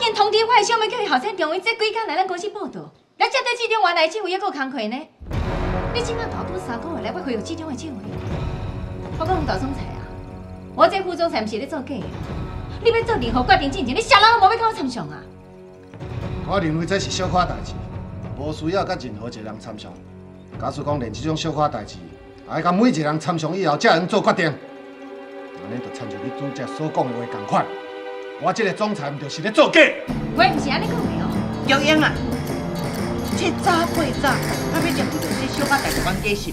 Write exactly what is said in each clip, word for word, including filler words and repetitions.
经通知我的小妹叫伊后生电话，这几天来咱公司报道。咱接待这种原来职位还阁有工课呢。你即摆大多三个月来要恢复这种的职位？我讲大总裁啊，我这副总裁毋是咧做假的。你要做任何决定之前，你啥人都无要跟我参详啊！ 我认为这是小可代志，无需要甲任何一个人参详。假使讲连这种小可代志，还甲每一个人参详以后才能做决定，安尼就参照你拄则所讲的话同款。我这个总裁毋就是咧做假？ 我毋是安尼讲的哦。 玉英啊，这早过早，咱要连这这小可代志讲解释。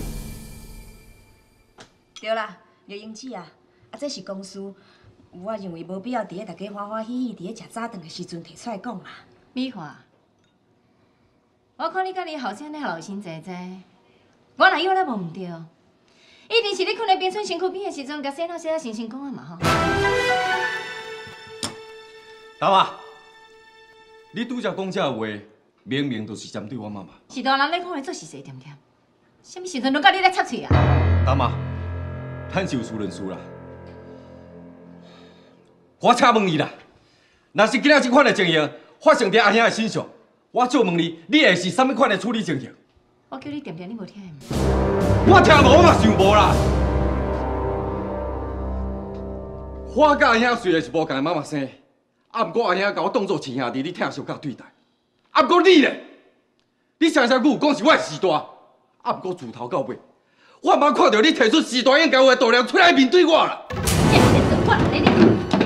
对啦，玉英姐啊，啊这是公司，我认为无必要伫咧大家欢欢喜喜伫咧食早顿的时阵提出来讲啦。 美华，我看你甲你后生咧老心济济，我若以为咱无毋对，一定是你困在冰村身躯边的时阵，甲洗脑洗啊成成功啊嘛吼。 大妈，你拄则讲这话，明明就是针对我妈妈。 是大人咧讲的做事细点点，什么时阵轮到你来插嘴啊？ 大妈，咱就事论事啦。我请问你啦，若是今仔这款的情形发生在阿兄的身上，我就问你，你会是什么款的处理情形？ 我叫你点点，你无听的吗？ 我听无，我嘛想无啦。我甲阿兄虽然是无共妈妈生。啊！不过阿兄甲我当作亲兄弟，你疼惜甲对待。啊！不过你咧，你常常有讲是我时大。啊！不过自头到尾，我妈看到你提出时大应该有的度量出来面对我啦。 这是做我来你。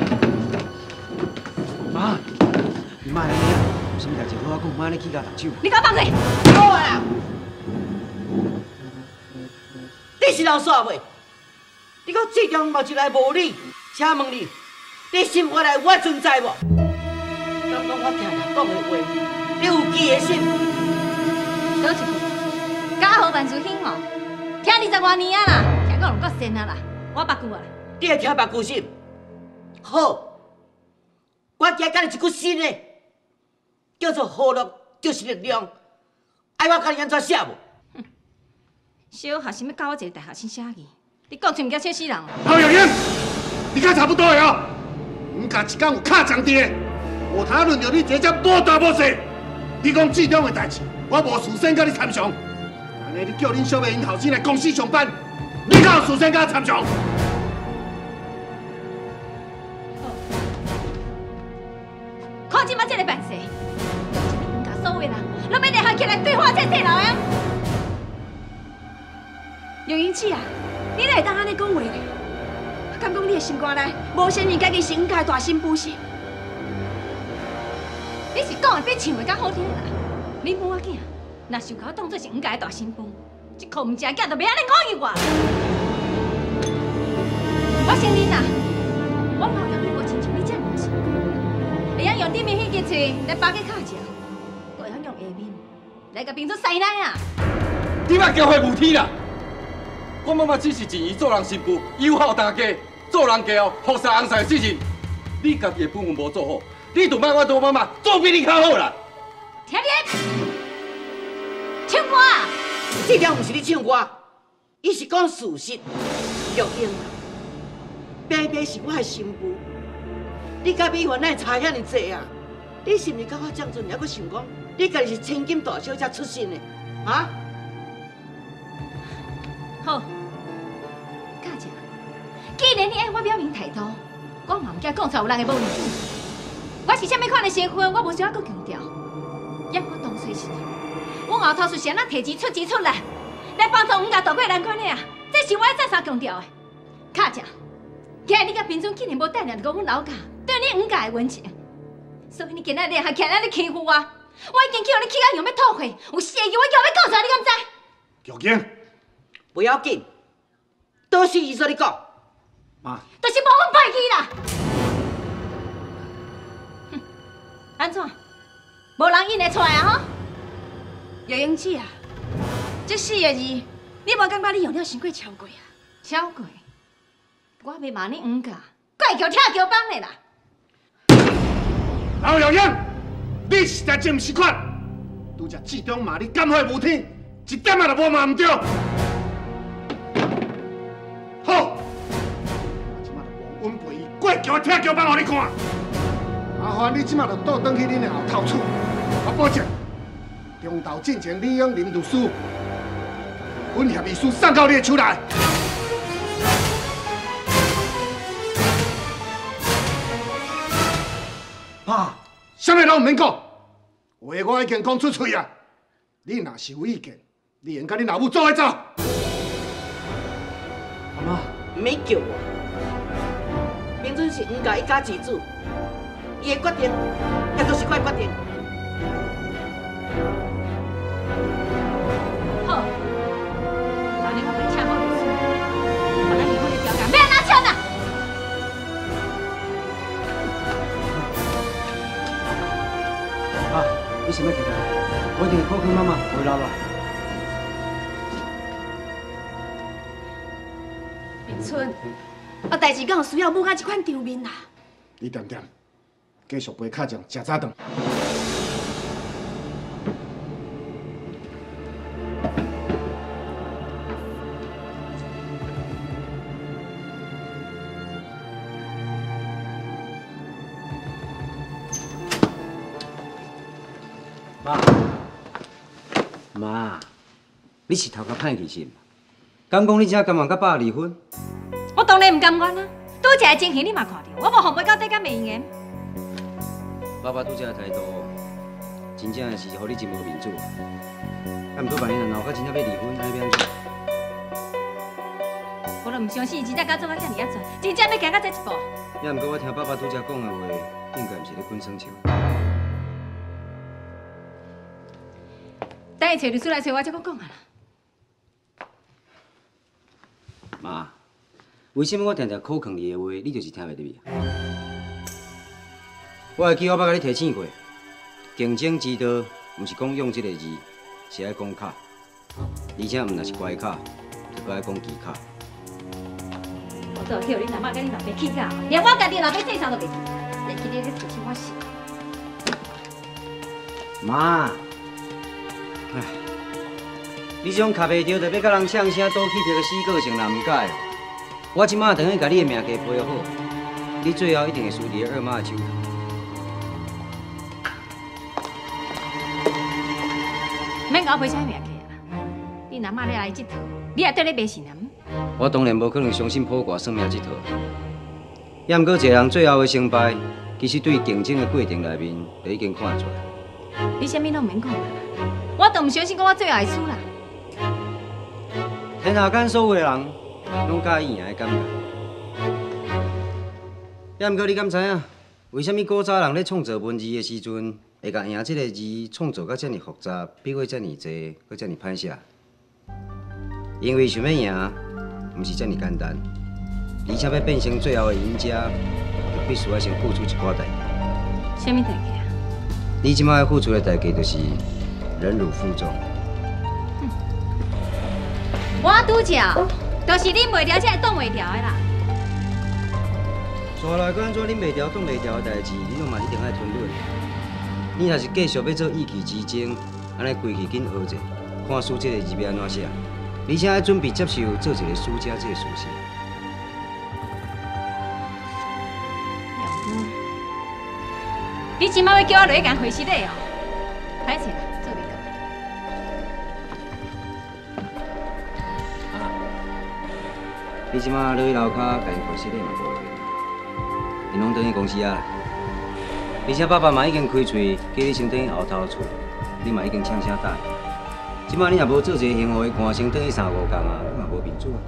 妈，你妈安尼啊？有啥物代志好我讲，妈你去甲动手。 你给我放下！ 好啊！你是老煞袂？你讲这桩嘛一来无理，请问你？你心肝内我存在无？敢讲我听人讲的话，你有记的心？ 倒一句，家好万事兴哦，听二十外年啊啦，听讲有够仙啊啦，我捌句啊。 你会听捌句心？好，我今教你一句新的，叫做活力就是力量。爱我教你安怎写无？ 哼，小学生要教我一个大学生写字，你讲出物件笑死人哦。 好，有英，你看差不多了哦。唔甲一天有卡长伫的，无谈论到你这只无大无小。你讲这种的代志，我无事先甲你参详。安尼你叫恁小妹因后生来公司上班，你敢有事先甲我参详？ 看即摆这个办事，就是你甲所有人，拢要联合起来对付这世老样。 玉英姐啊，你哪会当安尼讲话呢？敢讲你的心肝内无啥物家己是应该大心不是？ 你是讲的比唱的较好听啦。你母仔囝若是有甲我当作是应该的大新妇，一口唔食囝就袂安尼讲伊我。我承认啦，我嘛有你无亲像你这样子，会晓用顶面迄支喙来扒个脚趾，会晓用下面来甲变出塞奶啊！ 你莫交会无天啦！我妈妈只是尽伊做人媳妇，友好大家，做人家哦，服侍翁婿的事情。你家己的本分无做好，你就莫我做妈妈做比你较好啦。 听你唱歌啊！ 这条毋是你唱歌，伊是讲事实。玉英，白白是我的媳妇，你甲美云哪会差遐尼济啊？你是毋是甲我将阵还阁想讲，你家己是千金大小姐出身的，啊？ 好。佳姐，既然你爱我表明态度，我嘛唔惊讲出来有人会无认同。我是啥物款的身份，我无需要搁强调。要我当初时，我后头是先咱摕钱出钱出力，来帮助五家大贵难关的啊！这是我要再三强调的。佳姐，既然你甲平村竟然无带领过阮老家对你五家的恩情，所以你今仔日还徛在咧欺负我，我已经叫你气到用要吐血，有死的我叫要告出来，你敢知？ 玉英， 不要紧，都是伊说你讲。 妈， 就是无阮歹意啦。哼，安怎？无人认得出来啊？吼！ 玉英姐啊，这四个字，你无感觉你用了伤过超过啊？ 超过，我袂骂你五家，怪叫跳桥帮的啦。 老玉英，你实在真唔是款，拄则这种骂你感化无天，一点仔都无骂唔对。好，我即马就忘恩负义，过桥跳桥帮互你看。啊！ 麻烦你即马就倒转去恁的后头厝，我保证，中昼进前你用林律师，阮协议书送到你的手内。 爸， 啥物拢唔免讲，话我已经讲出嘴啊！你若是有意见，你应甲你老母做伙走。 阿妈， 唔免叫我。明准是黄家一家之主，伊的决定，也就是我的决定。 好，昨日我甲你请好律师，把咱离婚的条件要安怎签啊？ 爸，你想要去哪？我一定会考虑妈妈回来了。 明春，啊，代志敢有需要母甲这款场面啦？ 你点点，继续陪卡匠食早顿。 妈，妈，你是头壳歹去是？敢讲你真甘愿甲爸离婚？ 我当然唔甘愿啦，拄则的情形你嘛看到，我无后悔到底甲美言。 爸爸拄则的态度，真正是互你真无面子。啊，毋过万一若闹到真正要离婚，安尼要安怎？ 我都唔相信，真正敢做到遮尔啊多，真正要行到这一步。 也毋过我听爸爸拄则讲的话，应该毋是咧滚生笑。 等下找律师来找我，再搁讲啊啦。 妈，为什么我常常口劝你的话，你就是听袂入去？我会记我捌甲你提醒过，竞争之道，毋是讲用这个字，是爱讲卡，而且毋若是乖卡，就该爱讲奇卡。 我都叫你阿妈甲你老爸气到，连我家己老爸介绍都袂记，会记你咧提醒我死。 妈。唉，你这种卡袂着，就要甲人呛声倒气，个死个性，人唔改。我即马等于甲你的命价赔好，你最后一定会输伫二妈的手头。 免甲我赔啥命价啦！你阿妈咧来这套，你也对咧卖是男？ 我当然无可能相信卜卦算命这套。也毋过，一个人最后的成败，其实对竞争的过程内面就已经看得出来。 你啥物拢唔免讲啦，我都唔相信讲我最后会输啦。 天下间所有的人，拢介意赢的感觉。也毋过，你敢知影，为什么古早人咧创造文字的时阵，会甲赢这个字创造甲遮尔复杂，笔画遮尔济，搁遮尔歹写？因为想要赢，毋是遮尔简单，而且要变成最后的赢家，就必须要先付出一寡代价。 啥物代价？ 你即摆要付出的代价，就是忍辱负重。 我拄则，就是忍袂了，才会挡袂了的啦。 抓来个安怎忍袂了、挡袂了的代志，你拢嘛一定爱吞忍。你若是继续要做意气之争，安尼规气紧学者，看书这个字要安怎写，而且要准备接受做一个输家这个事实。 你即摆要叫我落去干回事嘞哦？歹势啦，做袂到。 啊！你即摆落去楼骹甲因回事咧嘛无用，因拢等去公司啊。而且爸爸嘛已经开喙，叫你先等去后头厝，你嘛已经呛声答应。即摆你若无做一个幸福的官，先等去三五工啊，你嘛无面子啊。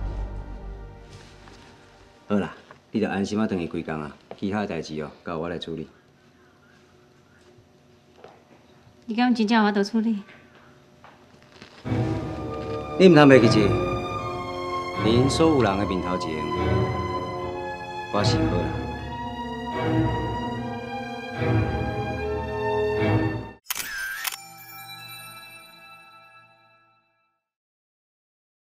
好啦，你着安心啊，等去归工啊，其他代志哦，交我来处理。 你敢真正有法度处理？ 你唔通袂记住，连所有人的面头前，我是好啦。